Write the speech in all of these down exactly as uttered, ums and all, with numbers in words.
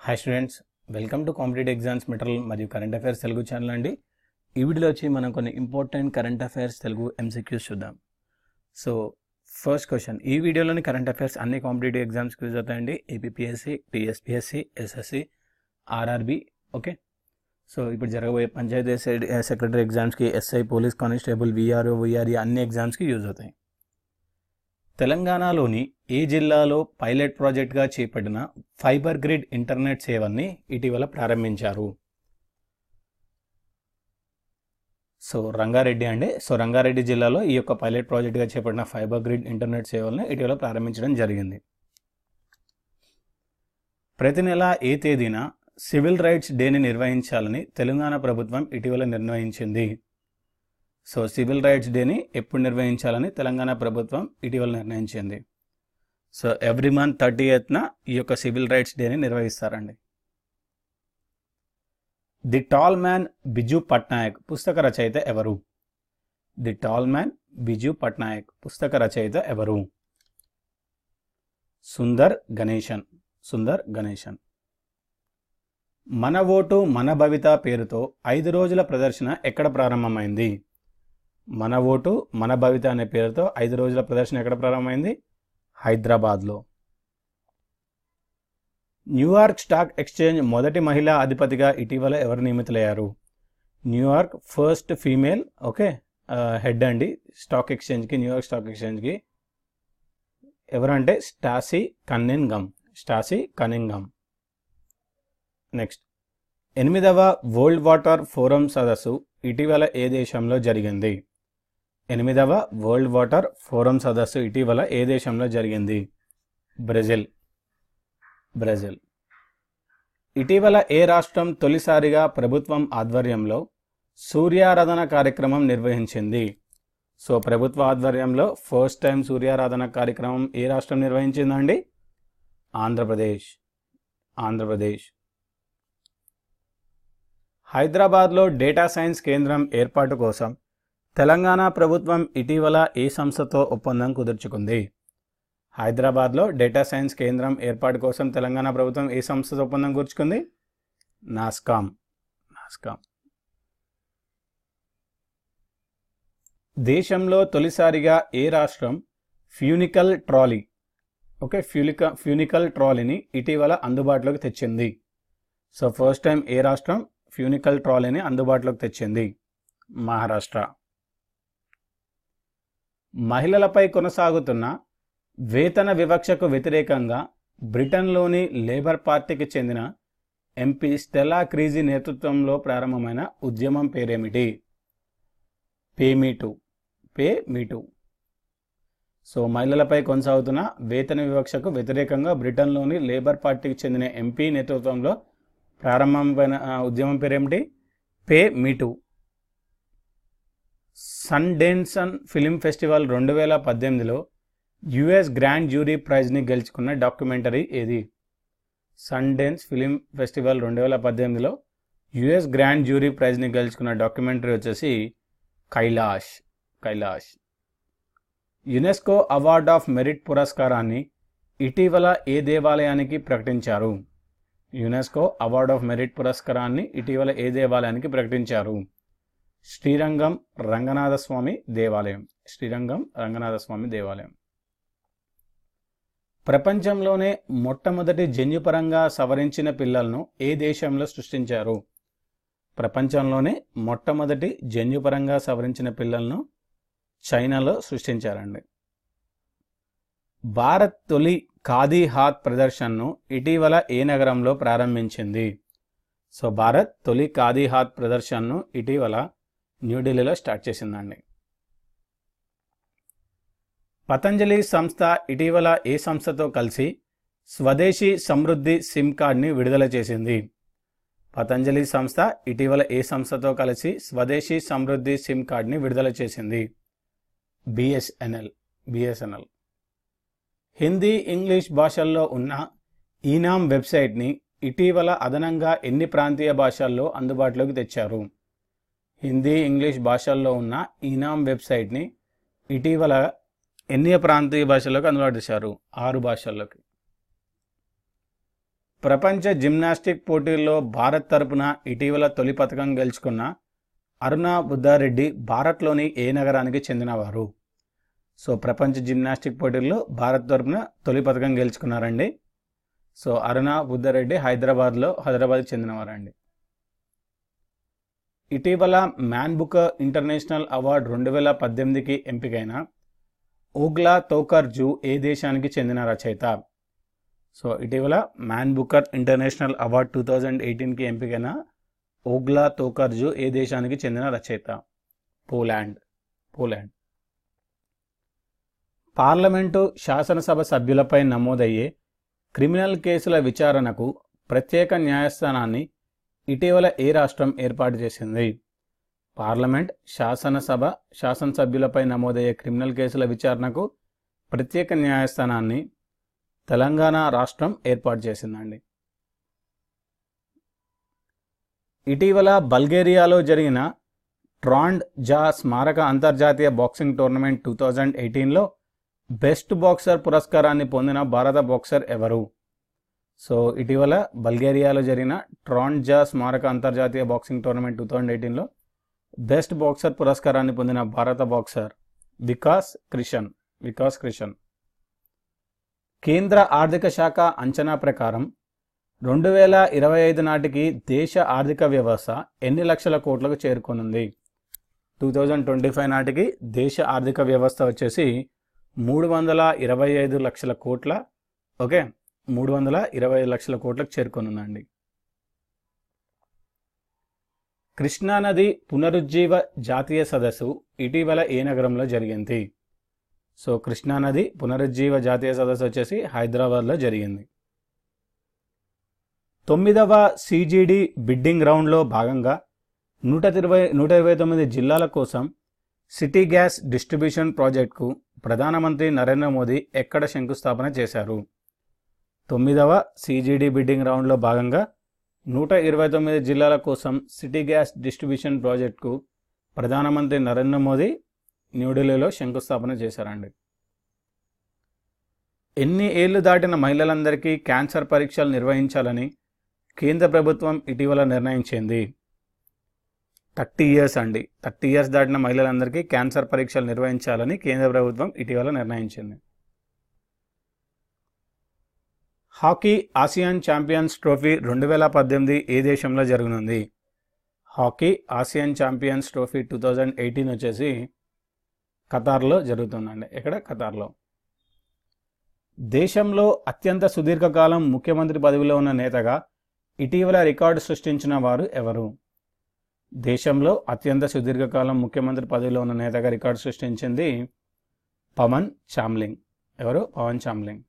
Hi students, welcome to competitive exams material మరియు current affairs Telugu channel అండి. ఈ వీడియోలో వచ్చి మనం కొన్ని important current affairs Telugu MCQs చూద్దాం. సో ఫస్ట్ క్వశ్చన్, ఈ వీడియోలోని కరెంట్ అఫైర్స్ అన్ని కాంపిటేటివ్ ఎగ్జామ్స్కి యూజ్ అవుతాయండి. APPSC, TSPSC, SSC, RRB. Okay, so ఇప్పుడు జరగబోయే పంచాయతీ సెక్రటరీ ఎగ్జామ్స్కి, SI, police constable, VRO, VRE అన్ని ఎగ్జామ్స్కి యూజ్ అవుతాయి. తెలంగాణలోని ఏ జిల్లాలో పైలట్ ప్రాజెక్ట్గా చేపట్టిన ఫైబర్ గ్రిడ్ ఇంటర్నెట్ సేవల్ని ఇటీవల ప్రారంభించారు? సో రంగారెడ్డి అండి. సో రంగారెడ్డి జిల్లాలో ఈ యొక్క పైలట్ ప్రాజెక్ట్గా చేపట్టిన ఫైబర్ గ్రిడ్ ఇంటర్నెట్ సేవల్ని ఇటీవల ప్రారంభించడం జరిగింది. ప్రతి నెల ఏ తేదీన సివిల్ రైట్స్ డేని నిర్వహించాలని తెలంగాణ ప్రభుత్వం ఇటీవల నిర్ణయించింది? సో సివిల్ రైట్స్ డేని ఎప్పుడు నిర్వహించాలని తెలంగాణ ప్రభుత్వం ఇటీవల నిర్ణయించింది. So every month thirty eighth ఈ యొక్క సివిల్ రైట్స్ డేని నిర్వహిస్తారండి. The tall man Biju Patnaik పుస్తక రచయిత ఎవరు? The tall man Biju Patnaik పుస్తక రచయిత ఎవరు? సుందర్ గణేశన్. సుందర్ గణేశన్. మన ఓటు మన భవిత పేరుతో ఐదు రోజుల ప్రదర్శన ఎక్కడ ప్రారంభమైంది? మన ఓటు మన భవిత అనే పేరుతో ఐదు రోజుల ప్రదర్శన ఎక్కడ ప్రారంభమైంది? హైదరాబాద్లో. న్యూయార్క్ స్టాక్ ఎక్స్చేంజ్ మొదటి మహిళా అధిపతిగా ఇటీవల ఎవరు నియమితులయ్యారు? New York first female okay head అండి స్టాక్ ఎక్స్చేంజ్కి, న్యూయార్క్ స్టాక్ ఎక్స్చేంజ్కి. ఎవరంటే Stacey Cunningham. Stacey Cunningham. Next, ఎనిమిదవ వరల్డ్ వాటర్ ఫోరం సదస్సు ఇటీవల ఏ దేశంలో జరిగింది? ఎనిమిదవ వరల్డ్ వాటర్ ఫోరం సదస్సు ఇటీవల ఏ దేశంలో జరిగింది? బ్రెజిల్. బ్రెజిల్. ఇటీవల ఏ రాష్ట్రం తొలిసారిగా ప్రభుత్వం ఆధ్వర్యంలో సూర్యారాధన కార్యక్రమం నిర్వహించింది? సో ప్రభుత్వ ఆధ్వర్యంలో ఫస్ట్ టైం సూర్యారాధన కార్యక్రమం ఏ రాష్ట్రం నిర్వహించిందండి? ఆంధ్రప్రదేశ్. ఆంధ్రప్రదేశ్. హైదరాబాద్లో డేటా సైన్స్ కేంద్రం ఏర్పాటు కోసం తెలంగాణ ప్రభుత్వం ఇటీవల ఏ సంస్థతో ఒప్పందం కుదుర్చుకుంది? హైదరాబాద్లో డేటా సైన్స్ కేంద్రం ఏర్పాటు కోసం తెలంగాణ ప్రభుత్వం ఏ సంస్థతో ఒప్పందం కుదుర్చుకుంది? నాస్కామ్. నాస్కామ్. దేశంలో తొలిసారిగా ఏ రాష్ట్రం funicular trolley okay funicular funicular ట్రాలీని ఇటీవల అందుబాటులోకి తెచ్చింది? సో ఫస్ట్ టైం ఏ రాష్ట్రం ఫ్యూనికల్ ట్రాలీని అందుబాటులోకి తెచ్చింది? మహారాష్ట్ర. మహిళలపై కొనసాగుతున్న వేతన వివక్షకు వ్యతిరేకంగా బ్రిటన్లోని లేబర్ పార్టీకి చెందిన ఎంపీ స్టెలా క్రీజీ నేతృత్వంలో ప్రారంభమైన ఉద్యమం పేరేమిటి? Pay me too. Pay me too. So మహిళలపై కొనసాగుతున్న వేతన వివక్షకు వ్యతిరేకంగా బ్రిటన్లోని లేబర్ పార్టీకి చెందిన ఎంపీ నేతృత్వంలో ప్రారంభమైన ఉద్యమం పేరేమిటి? Pay me too. Sundance film festival రెండు వేల పద్దెనిమిదిలో యుఎస్ గ్రాండ్ జ్యూరీ ప్రైజ్ని గెలుచుకున్న డాక్యుమెంటరీ ఏది? సన్డెన్స్ ఫిలిం ఫెస్టివల్ రెండు వేల పద్దెనిమిదిలో యుఎస్ గ్రాండ్ జ్యూరీ ప్రైజ్ని గెలుచుకున్న డాక్యుమెంటరీ వచ్చేసి Kailash. Kailash. UNESCO award of merit పురస్కారాన్ని ఇటీవల ఏ దేవాలయానికి ప్రకటించారు? యునెస్కో అవార్డ్ ఆఫ్ మెరిట్ పురస్కారాన్ని ఇటీవల ఏ దేవాలయానికి ప్రకటించారు? శ్రీరంగం రంగనాథస్వామి దేవాలయం. శ్రీరంగం రంగనాథస్వామి దేవాలయం. ప్రపంచంలోనే మొట్టమొదటి జన్యుపరంగా సవరించిన పిల్లలను ఏ దేశంలో సృష్టించారు? ప్రపంచంలోనే మొట్టమొదటి జన్యుపరంగా సవరించిన పిల్లలను చైనాలో సృష్టించారండి. భారత్ తొలి ఖాదీ హాత్ ప్రదర్శనను ఇటీవల ఏ నగరంలో ప్రారంభించింది? సో భారత్ తొలి ఖాదీ హాత్ ప్రదర్శనను ఇటీవల న్యూఢిల్లీలో స్టార్ట్ చేసిందండి. పతంజలి సంస్థ ఇటీవల ఏ సంస్థతో కలిసి స్వదేశీ సమృద్ధి సిమ్ కార్డ్ని విడుదల చేసింది? పతంజలి సంస్థ ఇటీవల ఏ సంస్థతో కలిసి స్వదేశీ సమృద్ధి సిమ్ కార్డ్ని విడుదల చేసింది? బిఎస్ఎన్ఎల్. బిఎస్ఎన్ఎల్. హిందీ, ఇంగ్లీష్ భాషల్లో ఉన్న ఈనామ్ వెబ్సైట్ని ఇటీవల అదనంగా ఎన్ని ప్రాంతీయ భాషల్లో అందుబాటులోకి తెచ్చారు? హిందీ, ఇంగ్లీష్ భాషల్లో ఉన్న ఈనామ్ వెబ్సైట్ని ఇటీవల ఎన్ని ప్రాంతీయ భాషల్లోకి అందుబాటు చేశారు? ఆరు భాషల్లోకి. ప్రపంచ జిమ్నాస్టిక్ పోటీల్లో భారత్ తరపున ఇటీవల తొలి పథకం గెలుచుకున్న అరుణ బుద్ధారెడ్డి భారత్లోని ఏ నగరానికి చెందినవారు? సో ప్రపంచ జిమ్నాస్టిక్ పోటీల్లో భారత్ తరపున తొలి పథకం గెలుచుకున్నారండి. సో అరుణ బుద్ధారెడ్డి హైదరాబాద్లో హైదరాబాద్కి చెందినవారండి. ఇటీవల మ్యాన్ బుకర్ ఇంటర్నేషనల్ అవార్డు రెండు వేల పద్దెనిమిదికి ఎంపికైన ఓగ్లా తోకర్జు ఏ దేశానికి చెందిన రచయిత? సో ఇటీవల Man Booker International award two thousand ఎయిటీన్కి ఎంపికైన ఓగ్లా తోకర్జు ఏ దేశానికి చెందిన రచయిత? పోలాండ్. పోలాండ్. పార్లమెంటు శాసనసభ సభ్యులపై నమోదయ్యే క్రిమినల్ కేసుల విచారణకు ప్రత్యేక న్యాయస్థానాన్ని ఇటీవల ఏ రాష్ట్రం ఏర్పాటు చేసింది? పార్లమెంట్ శాసనసభ శాసనసభ్యులపై నమోదయ్యే క్రిమినల్ కేసుల విచారణకు ప్రత్యేక న్యాయస్థానాన్ని తెలంగాణ రాష్ట్రం ఏర్పాటు చేసిందండి. ఇటీవల బల్గేరియాలో జరిగిన ట్రాండ్ జా స్మారక అంతర్జాతీయ బాక్సింగ్ టోర్నమెంట్ టూ థౌజండ్ ఎయిటీన్లో బెస్ట్ బాక్సర్ పురస్కారాన్ని పొందిన భారత బాక్సర్ ఎవరు? సో ఇటీవల బల్గేరియాలో జరిగిన ట్రాండ్ జా స్మారక అంతర్జాతీయ బాక్సింగ్ టోర్నమెంట్ టూ థౌజండ్ ఎయిటీన్లో బెస్ట్ బాక్సర్ పురస్కారాన్ని పొందిన భారత బాక్సర్ వికాస్ క్రిషన్. వికాస్ క్రిషన్. కేంద్ర ఆర్థిక శాఖ అంచనా ప్రకారం రెండు వేల ఇరవై ఐదు నాటికి దేశ ఆర్థిక వ్యవస్థ ఎన్ని లక్షల కోట్లకు చేరుకోనుంది? టూ థౌజండ్ ట్వంటీ ఫైవ్ నాటికి దేశ ఆర్థిక వ్యవస్థ వచ్చేసి మూడు వందల ఇరవై ఐదు లక్షల కోట్ల ఓకే మూడు వందల ఇరవై ఐదు లక్షల కోట్లకు చేరుకోనుందండి. కృష్ణానది పునరుజ్జీవ జాతీయ సదస్సు ఇటీవల ఏ నగరంలో జరిగింది? సో కృష్ణానది పునరుజ్జీవ జాతీయ సదస్సు వచ్చేసి హైదరాబాద్లో జరిగింది. తొమ్మిదవ సిజిడి బిడ్డింగ్ రౌండ్లో భాగంగా నూట ఇరవై నూట ఇరవై తొమ్మిది జిల్లాల కోసం సిటీ గ్యాస్ డిస్ట్రిబ్యూషన్ ప్రాజెక్టుకు ప్రధానమంత్రి నరేంద్ర మోదీ ఎక్కడ శంకుస్థాపన చేశారు? తొమ్మిదవ సిజిడి బిడ్డింగ్ రౌండ్లో భాగంగా నూట ఇరవై తొమ్మిది జిల్లాల కోసం సిటీ గ్యాస్ డిస్ట్రిబ్యూషన్ ప్రాజెక్టుకు ప్రధానమంత్రి నరేంద్ర మోదీ న్యూఢిల్లీలో శంకుస్థాపన చేశారండి. ఎన్ని ఏళ్లు దాటిన మహిళలందరికీ క్యాన్సర్ పరీక్షలు నిర్వహించాలని కేంద్ర ప్రభుత్వం ఇటీవల నిర్ణయించింది? థర్టీ ఇయర్స్ అండి. థర్టీ ఇయర్స్ దాటిన మహిళలందరికీ క్యాన్సర్ పరీక్షలు నిర్వహించాలని కేంద్ర ప్రభుత్వం ఇటీవల నిర్ణయించింది. హాకీ ఆసియన్ ఛాంపియన్స్ ట్రోఫీ రెండు వేల పద్దెనిమిది ఏ దేశంలో జరగనుంది? Hockey Asian champions trophy two thousand eighteen వచ్చేసి ఖతార్లో జరుగుతుందండి. ఎక్కడ? ఖతార్లో. దేశంలో అత్యంత సుదీర్ఘకాలం ముఖ్యమంత్రి పదవిలో ఉన్న నేతగా ఇటీవల రికార్డు సృష్టించిన వారు ఎవరు? దేశంలో అత్యంత సుదీర్ఘకాలం ముఖ్యమంత్రి పదవిలో ఉన్న నేతగా రికార్డు సృష్టించింది పవన్ చామ్లింగ్. ఎవరు? పవన్ చామ్లింగ్.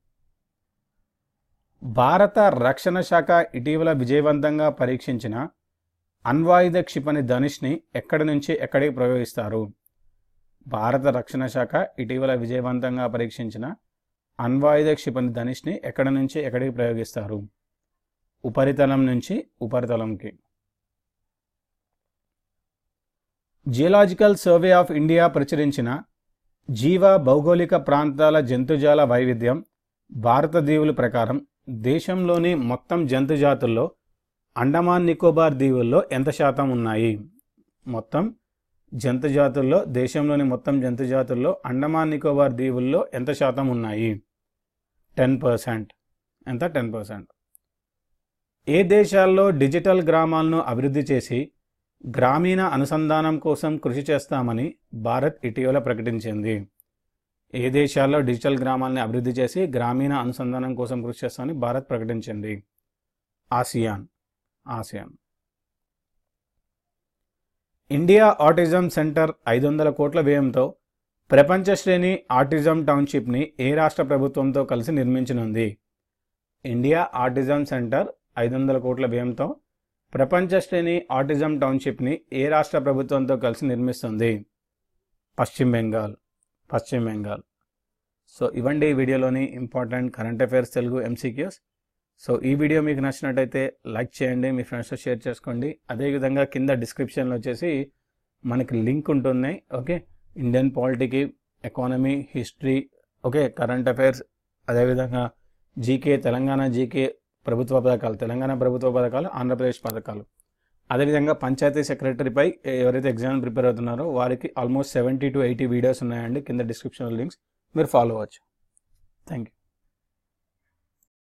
భారత రక్షణ శాఖ ఇటీవల విజయవంతంగా పరీక్షించిన అణ్వాయుధ క్షిపణి ధనుష్ని ఎక్కడి నుంచి ఎక్కడికి ప్రయోగిస్తారు? భారత రక్షణ శాఖ ఇటీవల విజయవంతంగా పరీక్షించిన అణ్వాయుధ క్షిపణి ధనుష్ని ఎక్కడి నుంచి ఎక్కడికి ప్రయోగిస్తారు? ఉపరితలం నుంచి ఉపరితలంకి. జియోలాజికల్ సర్వే ఆఫ్ ఇండియా ప్రచురించిన జీవ భౌగోళిక ప్రాంతాల జంతుజాల వైవిధ్యం భారత దీవుల ప్రకారం దేశంలోని మొత్తం జంతుజాతుల్లో అండమాన్ నికోబార్ దీవుల్లో ఎంత శాతం ఉన్నాయి? మొత్తం జంతుజాతుల్లో దేశంలోని మొత్తం జంతుజాతుల్లో అండమాన్ నికోబార్ దీవుల్లో ఎంత శాతం ఉన్నాయి? Ten percent. ఎంత? Ten percent. ఏ దేశాల్లో డిజిటల్ గ్రామాలను అభివృద్ధి చేసి గ్రామీణ అనుసంధానం కోసం కృషి చేస్తామని భారత్ ఇటీవల ప్రకటించింది? ఏ దేశాల్లో డిజిటల్ గ్రామాలని అభివృద్ధి చేసి గ్రామీణ అనుసంధానం కోసం కృషి చేస్తామని భారత్ ప్రకటించింది? ASEAN. ASEAN. India autism centre ఐదు వందల కోట్ల వ్యయంతో ప్రపంచ శ్రేణి ఆటిజం టౌన్షిప్ని ఏ రాష్ట్ర ప్రభుత్వంతో కలిసి నిర్మించనుంది? ఇండియా ఆటిజం సెంటర్ ఐదు వందల కోట్ల వ్యయంతో ప్రపంచ శ్రేణి ఆటిజం టౌన్షిప్ని ఏ రాష్ట్ర ప్రభుత్వంతో కలిసి నిర్మిస్తుంది? పశ్చిమ బెంగాల్. పశ్చిమ బెంగాల్. సో ఇవ్వండి ఈ వీడియోలోని important current affairs Telugu MCQs. So ఈ వీడియో మీకు నచ్చినట్టయితే లైక్ చేయండి, మీ ఫ్రెండ్స్తో షేర్ చేసుకోండి. అదేవిధంగా కింద డిస్క్రిప్షన్లో వచ్చేసి మనకి లింక్ ఉంటుంది. ఓకే, ఇండియన్ పాలిటీకి, economy, history, okay, current affairs, అదేవిధంగా జీకే, తెలంగాణ జీకే ప్రభుత్వ పథకాలు, తెలంగాణ ప్రభుత్వ పథకాలు, ఆంధ్రప్రదేశ్ పథకాలు. అదేవిధంగా పంచాయతీ సెక్రటరీపై ఎవరైతే ఎగ్జామ్ ప్రిపేర్ అవుతున్నారో వారికి almost seventy to eighty videos ఉన్నాయండి. కింద డిస్క్రిప్షన్ లింక్స్ మీరు ఫాలో అవ్వచ్చు. Thank you.